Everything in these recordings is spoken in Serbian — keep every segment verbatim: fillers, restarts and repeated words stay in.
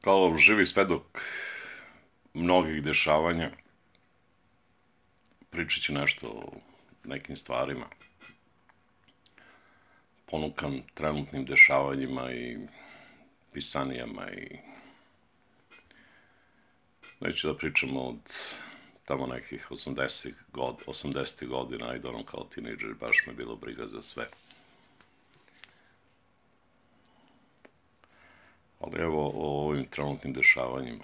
kao živi svedok mnogih dešavanja, pričat ću nešto o nekim stvarima, ponukan trenutnim dešavanjima i pisanijama i neću da pričamo od tamo nekih osamdesetih godina i onom kao tinejdžer baš me bilo briga za sve. Ali evo o ovim trenutnim dešavanjima.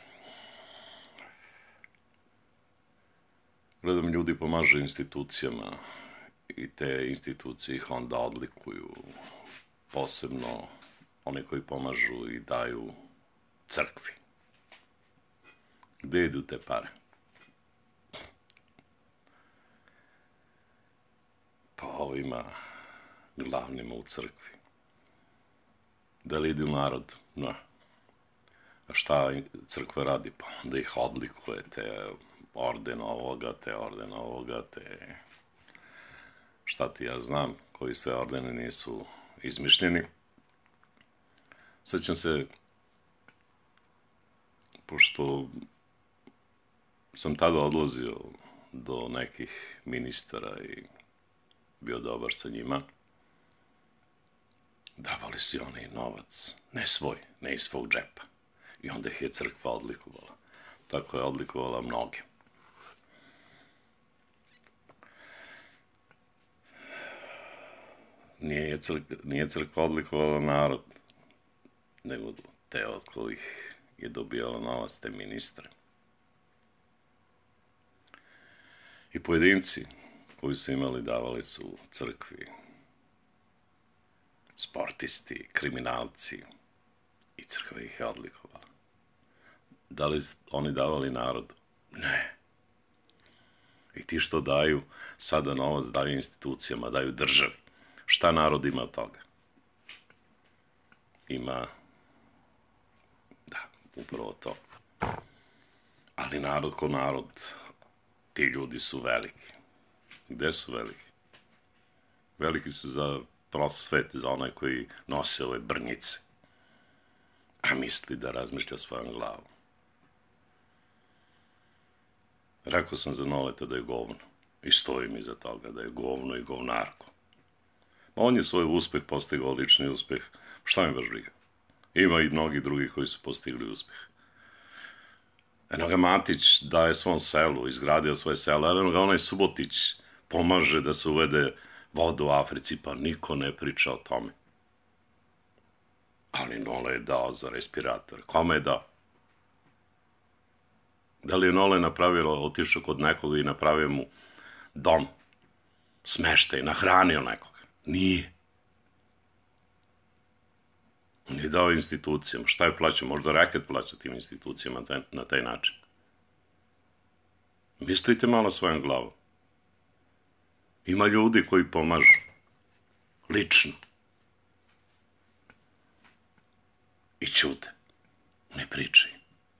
Gledam, ljudi pomažu institucijama i te institucije ih onda odlikuju, posebno oni koji pomažu i daju crkvi. Gde idu te pare? Pa ovima glavnima u crkvi. Da li idu narod? Ne. A šta crkva radi? Pa onda ih odlikuje, te orden ovoga, te orden ovoga, te šta ti ja znam, koji sve ordene nisu izmišljeni. Sećam se, pošto sam tada odlazio do nekih ministara i bio dobar sa njima, davali si oni novac, ne svoj, ne iz svog džepa. I onda ih je crkva odlikovala. Tako je odlikovala mnoge. Nije crkva, nije crkva odlikovala narod, nego te od kojih je dobijala novac, te ministre. I pojedinci koji su imali, davali su crkvi, sportisti, kriminalci, i crkva ih je odlikovala. Da li oni davali narodu? Ne. I ti što daju sada novac, daju institucijama, daju državi. Šta narod ima od toga? Ima, da, upravo to. Ali narod ko narod, ti ljudi su veliki. Gde su veliki? Veliki su za prost svet, za onaj koji nose ove brnjice, a misli da razmišlja svojom glavom. Rekao sam za Noleta da je govno i stojim iza toga da je govno i govnarko. On je svoj uspeh postigao, lični uspeh, šta mi baš briga. Ima i mnogi drugi koji su postigli uspeh. Eno ga Matić daje svom selu, izgradio svoje selo, eno ga onaj Subotić pomaže da se uvede voda u Africi, pa niko ne priča o tome. Ali Nole je dao za respirator. Kome je dao? Da li je Nole napravio, otišao kod nekoga i napravio mu dom, smeštaj, nahranio nekoga? Nije. On je dao institucijama. Šta je plaćao? Možda reket plaća tim institucijama na taj način. Mislite malo svojom glavom. Ima ljudi koji pomažu. Lično. I ćute. Ne pričaju.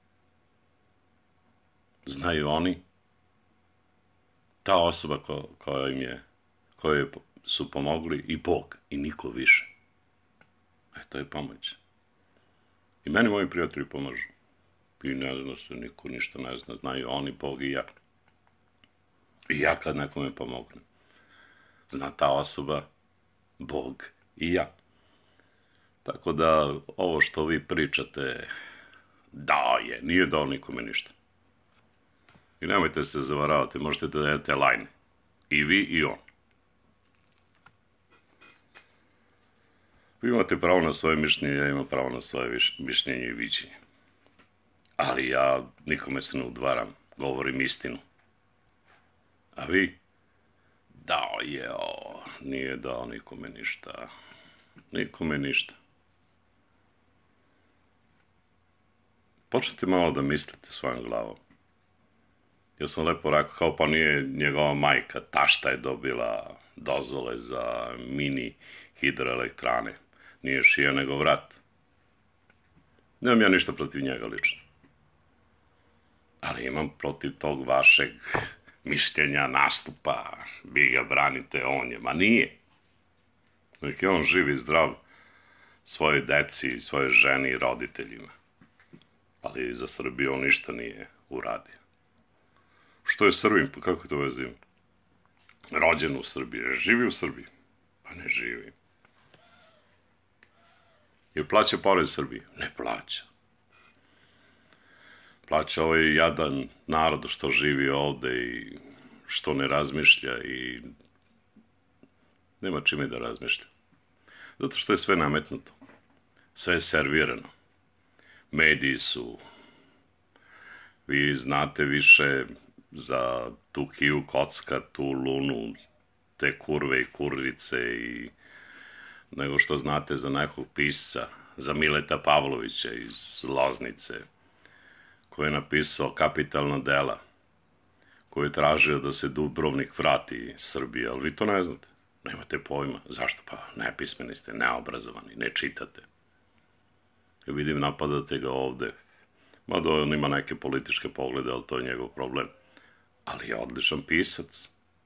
Znaju oni, ta osoba koja im je, kojoj su pomogli i Bog, i niko više. E, to je pomoć. I meni moji prijatelji pomažu. I ne zna se, niko ništa ne zna. Znaju oni, Bog i ja. I ja kad nekome pomognem. Zna ta osoba, Bog i ja. Tako da, ovo što vi pričate, da je, nije dao nikome ništa. I nemojte se zavaravati, možete da dajete lajne. I vi i on. Vi imate pravo na svoje mišljenje, ja imam pravo na svoje mišljenje i viđenje. Ali ja nikome se ne udvaram, govorim istinu. A vi? Dao je, o, nije dao nikome ništa. Nikome ništa. Počnite malo da mislite svojom glavom. Ja sam lepo rekao, kao pa nije njegova majka, tašta je dobila dozvole za mini hidroelektrane. Nije šija nego vrat. Nemam ja ništa protiv njega lično. Ali imam protiv tog vašeg mišljenja, nastupa, vi ga branite, on je. Ma nije. Nek je on živ i zdrav svojoj deci, svojoj ženi i roditeljima. ali za Srbiju on ništa nije uradio. Što je Srbin, pa kako to veze ima? Rođen u Srbiji, živi u Srbiji? Pa ne živi. Jer plaća porez Srbiji? Ne plaća. Plaća ovaj jadan narod što živi ovde i što ne razmišlja i nema čime da razmišlja. Zato što je sve nametnuto. Sve je servirano. Mediji su... Vi znate više za tu Kiju Kocka, tu Lunu, te kurve i kurvice i nego što znate za nekog pisca, za Mileta Pavlovića iz Loznice, koji je napisao kapitalna dela, koji je tražio da se Dubrovnik vrati Srbiji, ali vi to ne znate, nemate pojma. Zašto? Pa nepismeni ste, neobrazovani, ne čitate. I vidim, napadate ga ovde, mada on ima neke političke poglede, ali to je njegov problem. Ali je odličan pisac.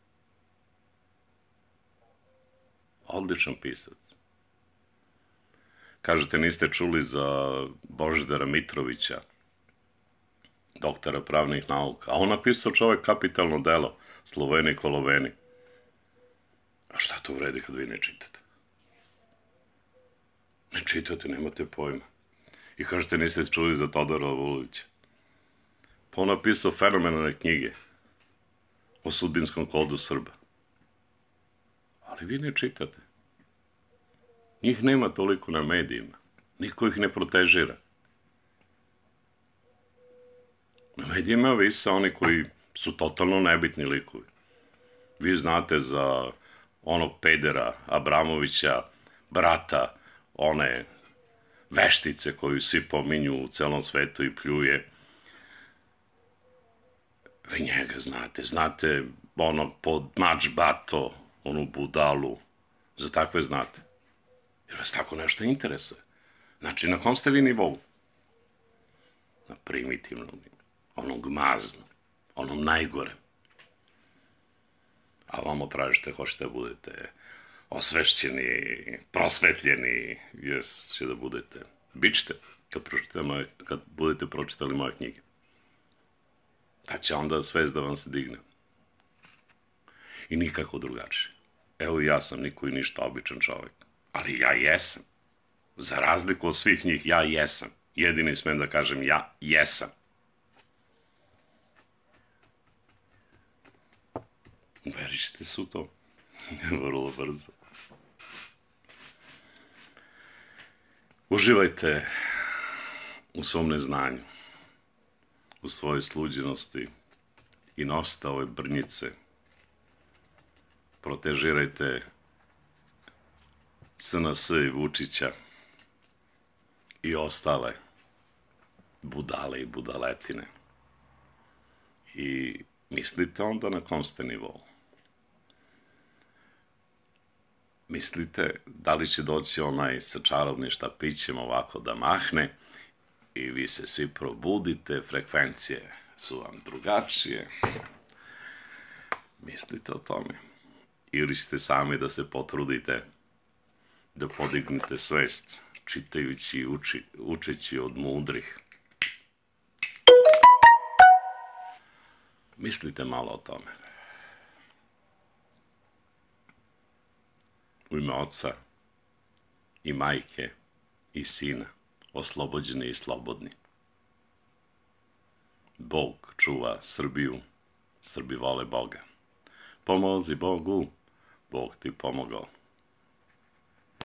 Odličan pisac. Kažete, niste čuli za Božidara Mitrovića, doktora pravnih nauka, a on napisao čovek kapitalno delo, Sloveni koloveni. A šta to vredi kad vi ne čitate? Ne čitate, nemate pojma. I kažete, niste čuli za Todora Vulovića. Pa on napisao fenomenalne knjige o sudbinskom kodu Srba. Ali vi ne čitate. Njih nema toliko na medijima. Niko ih ne protežira. Na medijima vise oni koji su totalno nebitni likovi. Vi znate za onog pedera Abramovića, brata one veštice koju svi pominju u celom svetu i pljuje. Vi njega znate. Znate onog pod Mač Bato, onu budalu. Za takve znate. Jer vas tako nešto interesuje. Znači, na kom ste vi nivou? Na primitivnom, onom gmaznom, onom najgorem. A vamo tražite, hoćete da budete osvešćeni, prosvetljeni, jes, će da budete. Bićete, kad, moje, kad budete pročitali moje knjige. Da će onda svest da vam se digne. I nikako drugačije. Evo ja sam niko i ništa običan čovjek. Ali ja jesam. Za razliku od svih njih, ja jesam. Jedini smem da kažem ja jesam. Verit ćete se u to. Vrlo brzo. Uživajte u svom neznanju, u svojoj sluđenosti i nosite ove brnjice. Protežirajte S N S i Vučića i ostale budale i budaletine. I mislite onda na kom ste nivou. Mislite da li će doći onaj sa čarobnim štapićem ovako da mahne i vi se svi probudite, frekvencije su vam drugačije. Mislite o tome. Ili ćete sami da se potrudite da podignete svest, čitajući i uči, učeći od mudrih. Mislite malo o tome. U ime Oca i Majke i Sina, oslobođeni i slobodni. Bog čuva Srbiju, Srbi vole Boga. Pomozi Bogu, Bog ti pomogao.